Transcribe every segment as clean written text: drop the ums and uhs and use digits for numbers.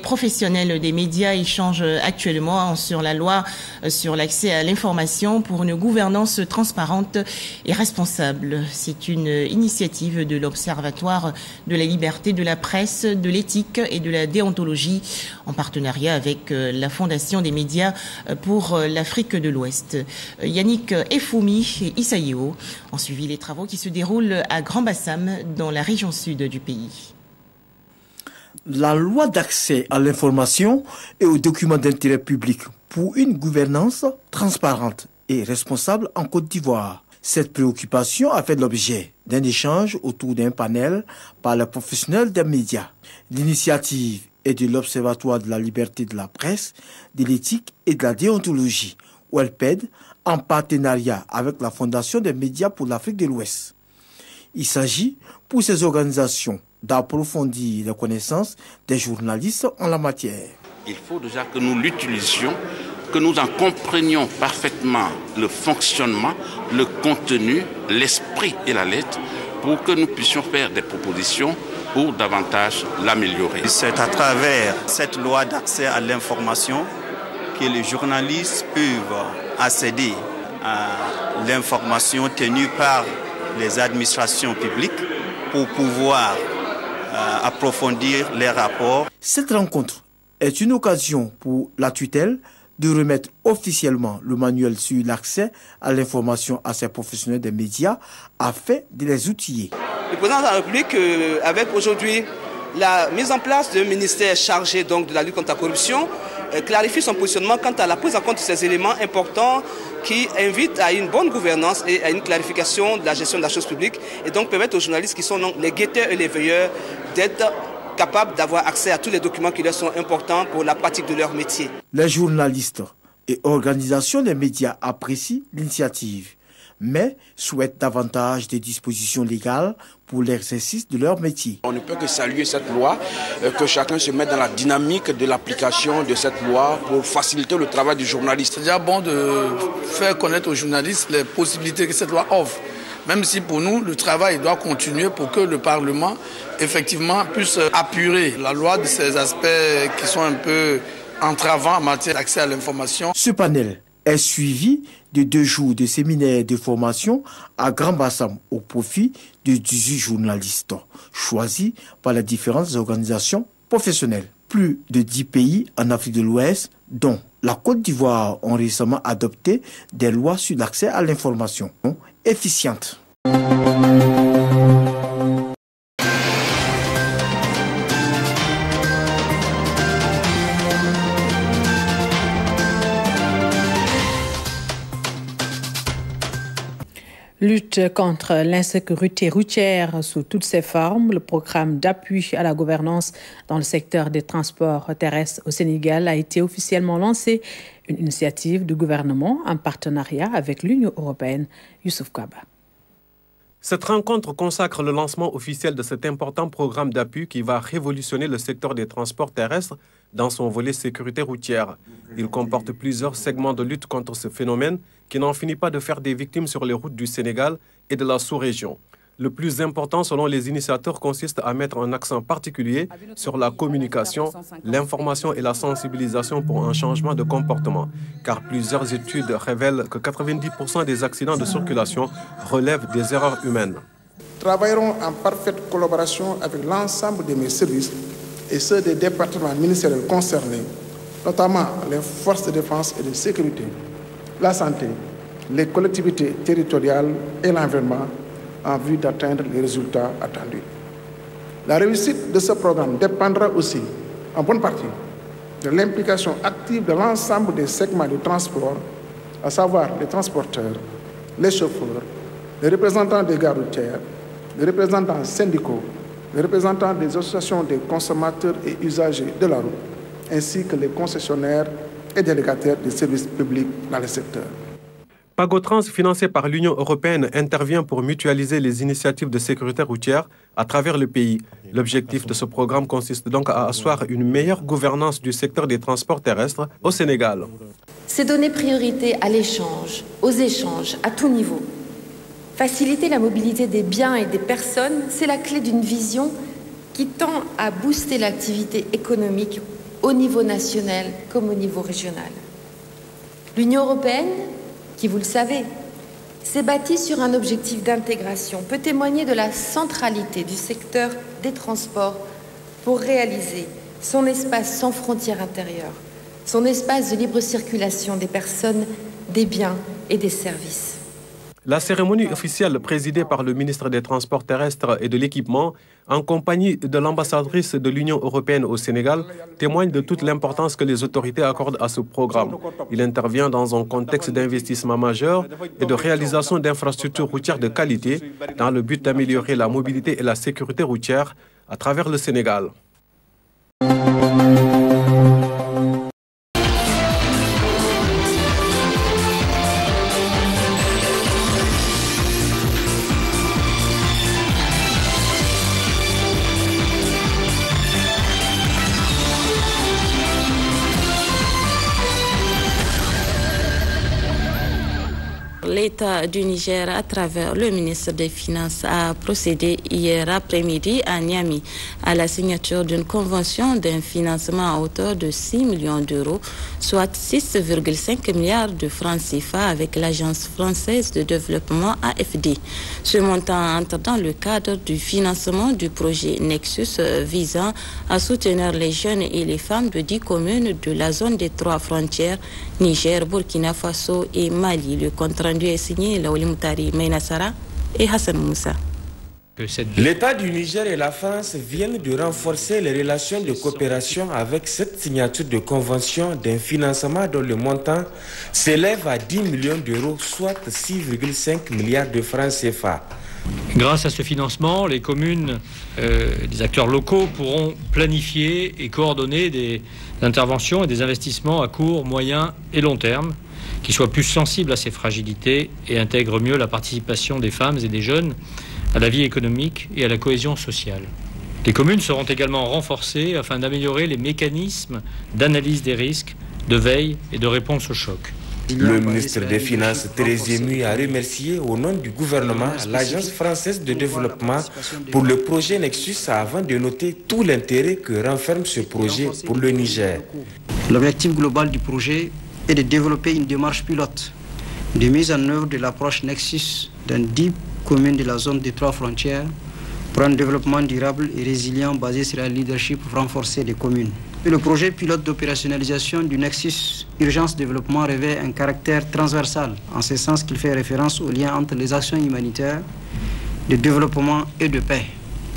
professionnels des médias échangent actuellement sur la loi sur l'accès à l'information pour une gouvernance transparente et responsable. C'est une initiative de l'Observatoire de la liberté de la presse, de l'éthique et de la déontologie en partenariat avec la Fondation des médias pour l'Afrique de l'Ouest. Yannick Efoumi et Issa Yeo ont suivi les travaux qui se déroulent à Grand Bassam dans la région sud du pays. La loi d'accès à l'information et aux documents d'intérêt public pour une gouvernance transparente et responsable en Côte d'Ivoire. Cette préoccupation a fait l'objet d'un échange autour d'un panel par les professionnels des médias. L'initiative est de l'Observatoire de la liberté de la presse, de l'éthique et de la déontologie, OLPED, en partenariat avec la Fondation des médias pour l'Afrique de l'Ouest. Il s'agit pour ces organisations d'approfondir les connaissances des journalistes en la matière. Il faut déjà que nous l'utilisions, que nous en comprenions parfaitement le fonctionnement, le contenu, l'esprit et la lettre, pour que nous puissions faire des propositions pour davantage l'améliorer. C'est à travers cette loi d'accès à l'information que les journalistes peuvent accéder à l'information tenue par les administrations publiques pour pouvoir approfondir les rapports. Cette rencontre est une occasion pour la tutelle de remettre officiellement le manuel sur l'accès à l'information à ces professionnels des médias afin de les outiller. Le président de la République, avec aujourd'hui la mise en place d'un ministère chargé donc de la lutte contre la corruption, clarifie son positionnement quant à la prise en compte de ces éléments importants qui invitent à une bonne gouvernance et à une clarification de la gestion de la chose publique et donc permettent aux journalistes qui sont donc les guetteurs et les veilleurs d'être capables d'avoir accès à tous les documents qui leur sont importants pour la pratique de leur métier. Les journalistes et organisations des médias apprécient l'initiative, mais souhaitent davantage de dispositions légales pour l'exercice de leur métier. On ne peut que saluer cette loi, que chacun se mette dans la dynamique de l'application de cette loi pour faciliter le travail du journaliste. C'est déjà bon de faire connaître aux journalistes les possibilités que cette loi offre. Même si pour nous, le travail doit continuer pour que le Parlement, effectivement, puisse apurer la loi de ces aspects qui sont un peu entravants en matière d'accès à l'information. Ce panel est suivi de 2 jours de séminaires de formation à Grand Bassam au profit de 18 journalistes choisis par les différentes organisations professionnelles. Plus de 10 pays en Afrique de l'Ouest, dont la Côte d'Ivoire, ont récemment adopté des lois sur l'accès à l'information efficientes. Lutte contre l'insécurité routière sous toutes ses formes, le programme d'appui à la gouvernance dans le secteur des transports terrestres au Sénégal a été officiellement lancé, une initiative du gouvernement en partenariat avec l'Union européenne. Youssouf Kaba. Cette rencontre consacre le lancement officiel de cet important programme d'appui qui va révolutionner le secteur des transports terrestres dans son volet sécurité routière. Il comporte plusieurs segments de lutte contre ce phénomène qui n'en finit pas de faire des victimes sur les routes du Sénégal et de la sous-région. Le plus important, selon les initiateurs, consiste à mettre un accent particulier sur la communication, l'information et la sensibilisation pour un changement de comportement, car plusieurs études révèlent que 90% des accidents de circulation relèvent des erreurs humaines. Travaillerons en parfaite collaboration avec l'ensemble de mes services et ceux des départements ministériels concernés, notamment les forces de défense et de sécurité, la santé, les collectivités territoriales et l'environnement, en vue d'atteindre les résultats attendus. La réussite de ce programme dépendra aussi, en bonne partie, de l'implication active de l'ensemble des segments du transport, à savoir les transporteurs, les chauffeurs, les représentants des gares routières, les représentants syndicaux, les représentants des associations des consommateurs et usagers de la route, ainsi que les concessionnaires et délégataires des services publics dans le secteur. Pagotrans, financé par l'Union européenne, intervient pour mutualiser les initiatives de sécurité routière à travers le pays. L'objectif de ce programme consiste donc à asseoir une meilleure gouvernance du secteur des transports terrestres au Sénégal. C'est donner priorité à l'échange, aux échanges, à tout niveau. Faciliter la mobilité des biens et des personnes, c'est la clé d'une vision qui tend à booster l'activité économique au niveau national comme au niveau régional. L'Union européenne, qui vous le savez, s'est bâtie sur un objectif d'intégration, peut témoigner de la centralité du secteur des transports pour réaliser son espace sans frontières intérieures, son espace de libre circulation des personnes, des biens et des services. La cérémonie officielle présidée par le ministre des Transports terrestres et de l'Équipement, en compagnie de l'ambassadrice de l'Union européenne au Sénégal, témoigne de toute l'importance que les autorités accordent à ce programme. Il intervient dans un contexte d'investissement majeur et de réalisation d'infrastructures routières de qualité dans le but d'améliorer la mobilité et la sécurité routière à travers le Sénégal. L'État du Niger, à travers le ministre des Finances, a procédé hier après-midi à Niamey à la signature d'une convention d'un financement à hauteur de 6 millions d'euros, soit 6,5 milliards de francs CFA avec l'Agence française de développement AFD. Ce montant entre dans le cadre du financement du projet Nexus visant à soutenir les jeunes et les femmes de 10 communes de la zone des 3 frontières, Niger, Burkina Faso et Mali. Le compte rendu est signé Laouli Moutari Meinassara et Hassan Moussa. L'État du Niger et la France viennent de renforcer les relations de coopération avec cette signature de convention d'un financement dont le montant s'élève à 10 millions d'euros, soit 6,5 milliards de francs CFA. Grâce à ce financement, les communes, les acteurs locaux pourront planifier et coordonner des interventions et des investissements à court, moyen et long terme qui soient plus sensibles à ces fragilités et intègrent mieux la participation des femmes et des jeunes à la vie économique et à la cohésion sociale. Les communes seront également renforcées afin d'améliorer les mécanismes d'analyse des risques, de veille et de réponse aux chocs. Le ministre des Finances, Thérèse Mui, a remercié au nom du gouvernement l'Agence française de développement pour le projet Nexus avant de noter tout l'intérêt que renferme ce projet pour le Niger. L'objectif global du projet est de développer une démarche pilote de mise en œuvre de l'approche Nexus dans 10 communes de la zone des 3 frontières pour un développement durable et résilient basé sur un leadership renforcé des communes. Le projet pilote d'opérationnalisation du Nexus Urgence Développement revêt un caractère transversal, en ce sens qu'il fait référence au lien entre les actions humanitaires, de développement et de paix.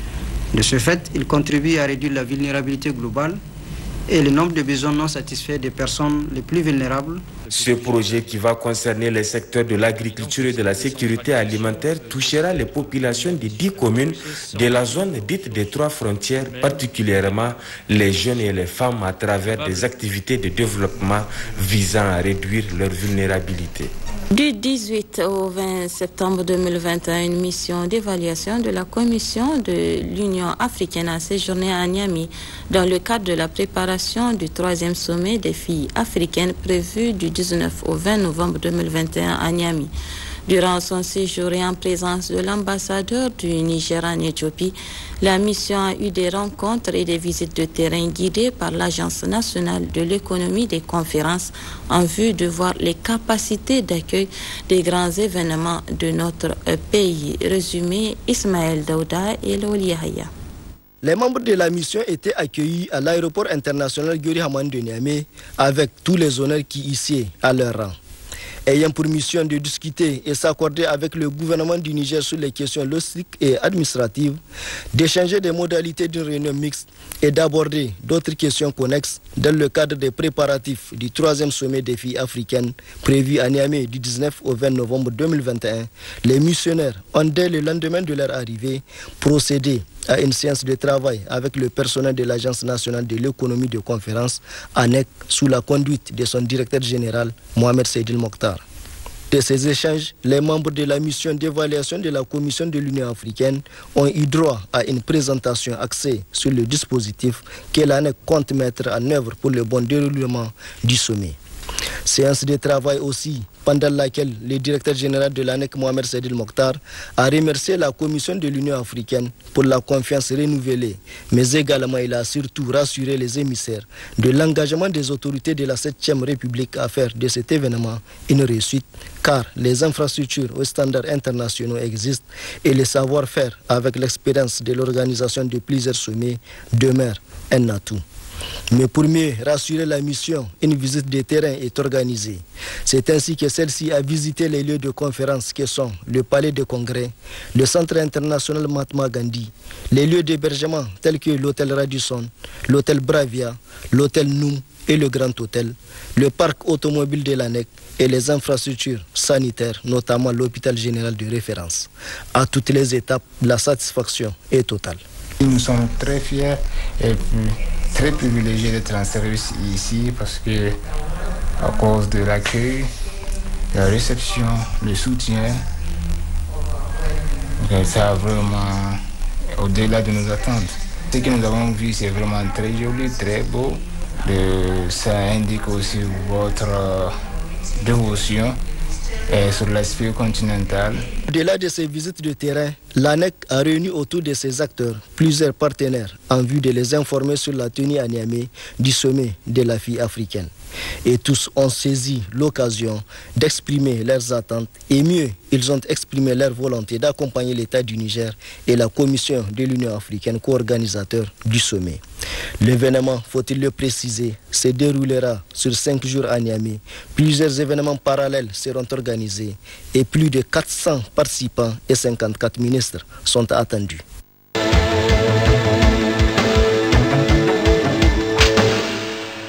De ce fait, il contribue à réduire la vulnérabilité globale et le nombre de besoins non satisfaits des personnes les plus vulnérables. Ce projet qui va concerner les secteurs de l'agriculture et de la sécurité alimentaire touchera les populations des 10 communes de la zone dite des 3 frontières, particulièrement les jeunes et les femmes à travers des activités de développement visant à réduire leur vulnérabilité. Du 18 au 20 septembre 2021, une mission d'évaluation de la Commission de l'Union africaine a séjourné à Niamey dans le cadre de la préparation du 3e sommet des filles africaines prévu du 19 au 20 novembre 2021 à Niamey. Durant son séjour et en présence de l'ambassadeur du Niger en Éthiopie, la mission a eu des rencontres et des visites de terrain guidées par l'Agence nationale de l'économie des conférences en vue de voir les capacités d'accueil des grands événements de notre pays. Résumé, Ismaël Daouda et Laouli Yahya. Les membres de la mission étaient accueillis à l'aéroport international Gyori Hamani de Niamey avec tous les honneurs qui y sied à leur rang. Ayant pour mission de discuter et s'accorder avec le gouvernement du Niger sur les questions logistiques et administratives, d'échanger des modalités d'une réunion mixte et d'aborder d'autres questions connexes dans le cadre des préparatifs du 3e sommet des filles africaines prévu à Niamey du 19 au 20 novembre 2021, les missionnaires ont dès le lendemain de leur arrivée procédé à une séance de travail avec le personnel de l'Agence nationale de l'économie de conférence, ANEC, sous la conduite de son directeur général, Mohamed Seydil Mokhtar. De ces échanges, les membres de la mission d'évaluation de la Commission de l'Union africaine ont eu droit à une présentation axée sur le dispositif que l'ANEC compte mettre en œuvre pour le bon déroulement du sommet. Séance de travail aussi, pendant laquelle le directeur général de l'ANEC, Mohamed Sedil Mokhtar, a remercié la Commission de l'Union africaine pour la confiance renouvelée, mais également il a surtout rassuré les émissaires de l'engagement des autorités de la 7e République à faire de cet événement une réussite, car les infrastructures aux standards internationaux existent et le savoir-faire avec l'expérience de l'organisation de plusieurs sommets demeure un atout. Mais pour mieux rassurer la mission, une visite de terrain est organisée. C'est ainsi que celle-ci a visité les lieux de conférence que sont le palais de congrès, le centre international Mahatma Gandhi, les lieux d'hébergement tels que l'hôtel Radisson, l'hôtel Bravia, l'hôtel Noum et le Grand Hôtel, le parc automobile de l'ANEC et les infrastructures sanitaires, notamment l'hôpital général de référence. À toutes les étapes, la satisfaction est totale. Nous sommes très fiers et très privilégiés d'être en service ici parce que, à cause de l'accueil, la réception, le soutien, ça a vraiment au-delà de nos attentes. Ce que nous avons vu, c'est vraiment très joli, très beau. Ça indique aussi votre dévotion sur l'aspect continental. Au-delà de ces visites de terrain, l'ANEC a réuni autour de ses acteurs plusieurs partenaires en vue de les informer sur la tenue à Niamey du sommet de la fille africaine. Et tous ont saisi l'occasion d'exprimer leurs attentes et mieux, ils ont exprimé leur volonté d'accompagner l'État du Niger et la Commission de l'Union africaine co-organisateur du sommet. L'événement, faut-il le préciser, se déroulera sur 5 jours à Niamey. Plusieurs événements parallèles seront organisés et plus de 400 participants et 54 ministres sont attendus.